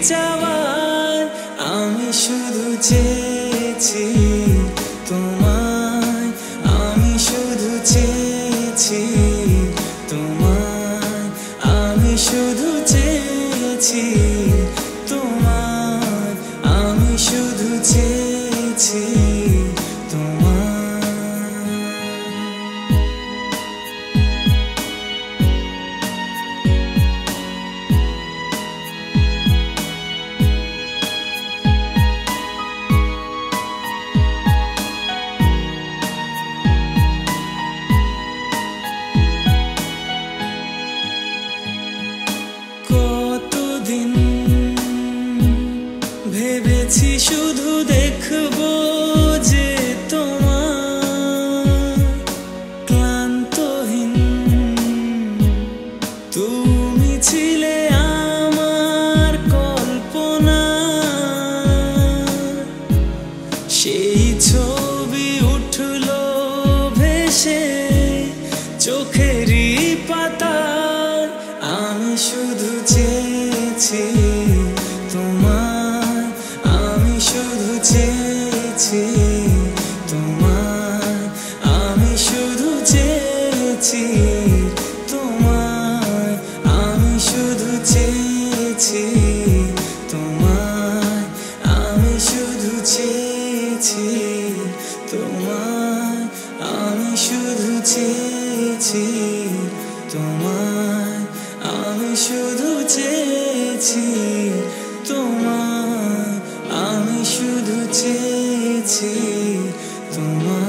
চাওয়ার আমি শুধু চেয়েছি তোমায়, আমি শুধু চেয়েছি তোমায়, আমি শুধু চেয়েছি তোমায়, আমি শুধু চেয়েছি তোমায়। কতদিন ভেবেছি শুধু দেখবো যে তোমার ক্লান্তহীন, তুমি ছিলে আমার কল্পনা, সেই ছবি উঠলো ভেসে চোখেরই পাতার, আমি শুধু চেয়েছি তোমায়, আমি শুধু চেয়েছি তোমায়, আমি শুধু চেয়েছি তোমায়, আমি শুধু চেয়েছি তোমায়, আমি শুধু চেয়েছি তোমায়, আমি শুধু চেয়েছি তোমায়, আমি শুধু চেয়েছি তোমায়, আমি শুধু চেয়েছি তোমায়।